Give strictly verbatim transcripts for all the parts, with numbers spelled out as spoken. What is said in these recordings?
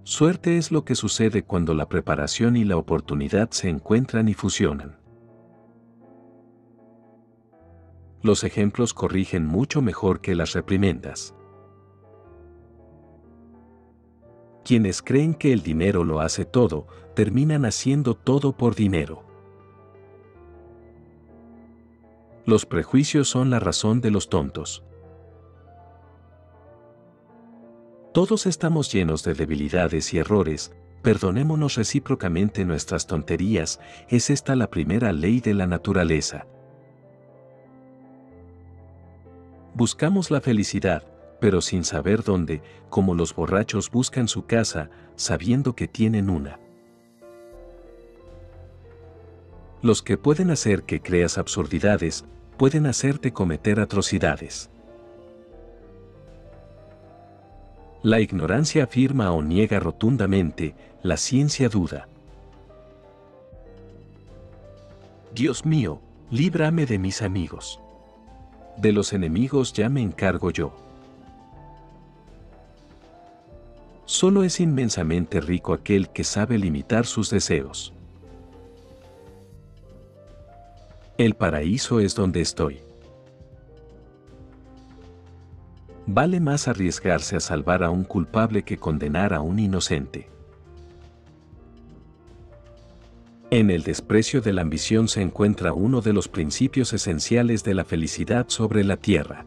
Suerte es lo que sucede cuando la preparación y la oportunidad se encuentran y fusionan. Los ejemplos corrigen mucho mejor que las reprimendas. Quienes creen que el dinero lo hace todo, terminan haciendo todo por dinero. Los prejuicios son la razón de los tontos. Todos estamos llenos de debilidades y errores, perdonémonos recíprocamente nuestras tonterías, es esta la primera ley de la naturaleza. Buscamos la felicidad, pero sin saber dónde, como los borrachos buscan su casa, sabiendo que tienen una. Los que pueden hacer que creas absurdidades, pueden hacerte cometer atrocidades. La ignorancia afirma o niega rotundamente, la ciencia duda. Dios mío, líbrame de mis amigos. De los enemigos ya me encargo yo. Solo es inmensamente rico aquel que sabe limitar sus deseos. El paraíso es donde estoy. Vale más arriesgarse a salvar a un culpable que condenar a un inocente. En el desprecio de la ambición se encuentra uno de los principios esenciales de la felicidad sobre la tierra.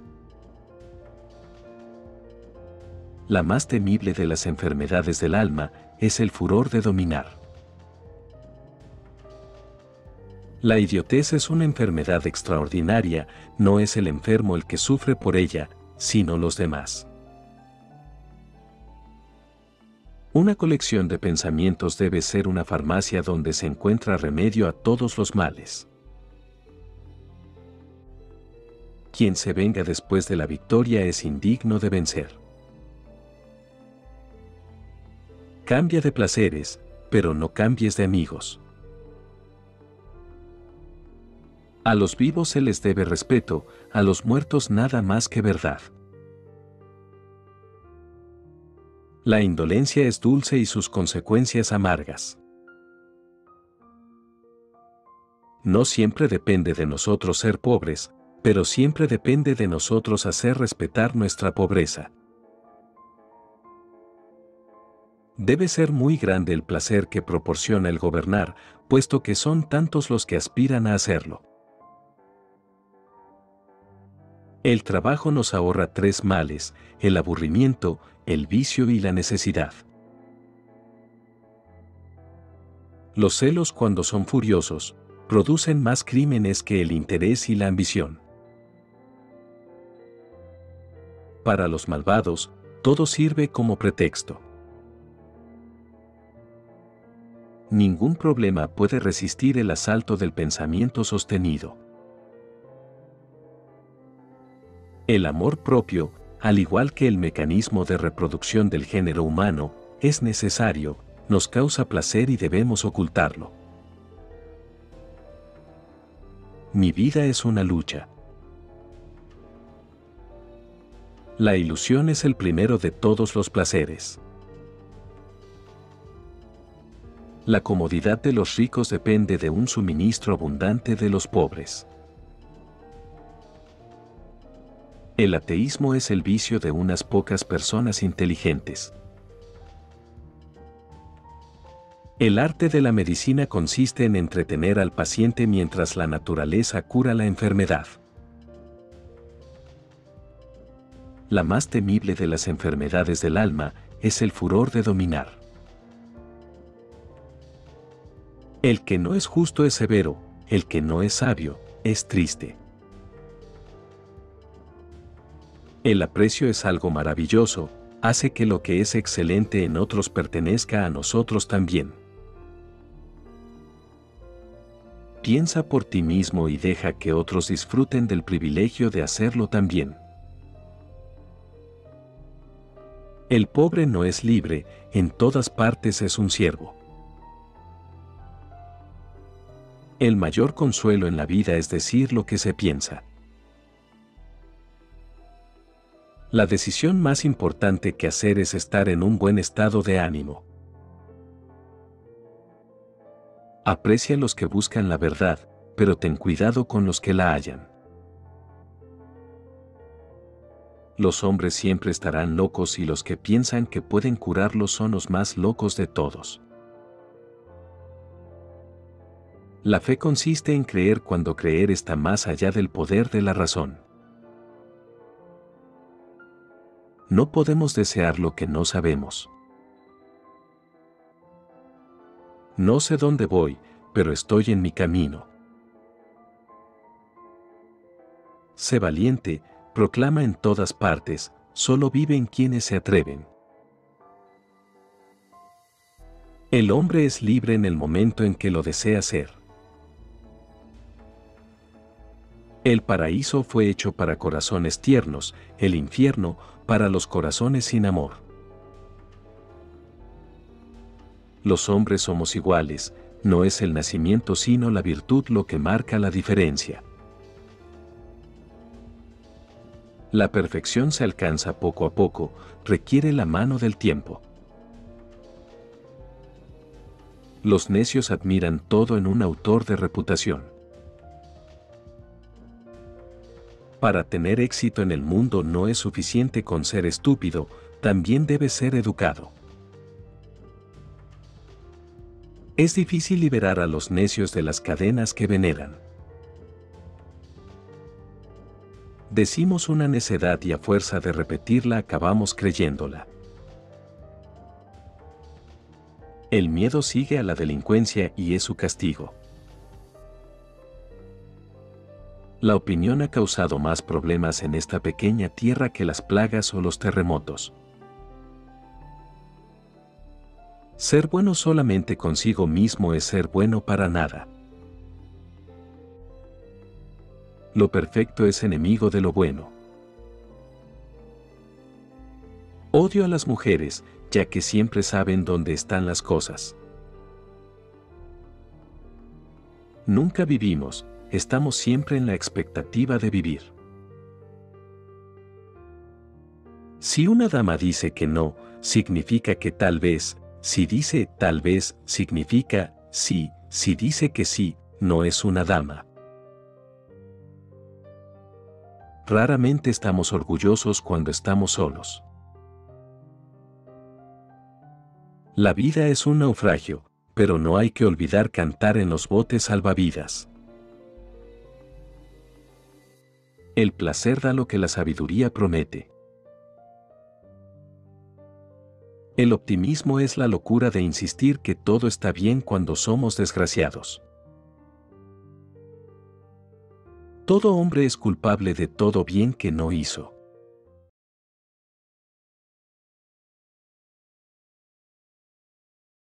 La más temible de las enfermedades del alma es el furor de dominar. La idiotez es una enfermedad extraordinaria, no es el enfermo el que sufre por ella, sino los demás. Una colección de pensamientos debe ser una farmacia donde se encuentra remedio a todos los males. Quien se venga después de la victoria es indigno de vencer. Cambia de placeres, pero no cambies de amigos. A los vivos se les debe respeto, a los muertos nada más que verdad. La indolencia es dulce y sus consecuencias amargas. No siempre depende de nosotros ser pobres, pero siempre depende de nosotros hacer respetar nuestra pobreza. Debe ser muy grande el placer que proporciona el gobernar, puesto que son tantos los que aspiran a hacerlo. El trabajo nos ahorra tres males: el aburrimiento, el vicio y la necesidad. Los celos, cuando son furiosos, producen más crímenes que el interés y la ambición. Para los malvados, todo sirve como pretexto. Ningún problema puede resistir el asalto del pensamiento sostenido. El amor propio, al igual que el mecanismo de reproducción del género humano, es necesario, nos causa placer y debemos ocultarlo. Mi vida es una lucha. La ilusión es el primero de todos los placeres. La comodidad de los ricos depende de un suministro abundante de los pobres. El ateísmo es el vicio de unas pocas personas inteligentes. El arte de la medicina consiste en entretener al paciente mientras la naturaleza cura la enfermedad. La más temible de las enfermedades del alma es el furor de dominar. El que no es justo es severo, el que no es sabio es triste. El aprecio es algo maravilloso, hace que lo que es excelente en otros pertenezca a nosotros también. Piensa por ti mismo y deja que otros disfruten del privilegio de hacerlo también. El pobre no es libre, en todas partes es un siervo. El mayor consuelo en la vida es decir lo que se piensa. La decisión más importante que hacer es estar en un buen estado de ánimo. Aprecia a los que buscan la verdad, pero ten cuidado con los que la hallan. Los hombres siempre estarán locos y los que piensan que pueden curarlos son los más locos de todos. La fe consiste en creer cuando creer está más allá del poder de la razón. No podemos desear lo que no sabemos. No sé dónde voy, pero estoy en mi camino. Sé valiente, proclama en todas partes, solo viven quienes se atreven. El hombre es libre en el momento en que lo desea ser. El paraíso fue hecho para corazones tiernos, el infierno para los corazones sin amor. Los hombres somos iguales, no es el nacimiento sino la virtud lo que marca la diferencia. La perfección se alcanza poco a poco, requiere la mano del tiempo. Los necios admiran todo en un autor de reputación. Para tener éxito en el mundo no es suficiente con ser estúpido, también debe ser educado. Es difícil liberar a los necios de las cadenas que veneran. Decimos una necedad y a fuerza de repetirla acabamos creyéndola. El miedo sigue a la delincuencia y es su castigo. La opinión ha causado más problemas en esta pequeña tierra que las plagas o los terremotos. Ser bueno solamente consigo mismo es ser bueno para nada. Lo perfecto es enemigo de lo bueno. Odio a las mujeres, ya que siempre saben dónde están las cosas. Nunca vivimos, estamos siempre en la expectativa de vivir. Si una dama dice que no, significa que tal vez, si dice tal vez, significa sí, si dice que sí, no es una dama. Raramente estamos orgullosos cuando estamos solos. La vida es un naufragio, pero no hay que olvidar cantar en los botes salvavidas. El placer da lo que la sabiduría promete. El optimismo es la locura de insistir que todo está bien cuando somos desgraciados. Todo hombre es culpable de todo bien que no hizo.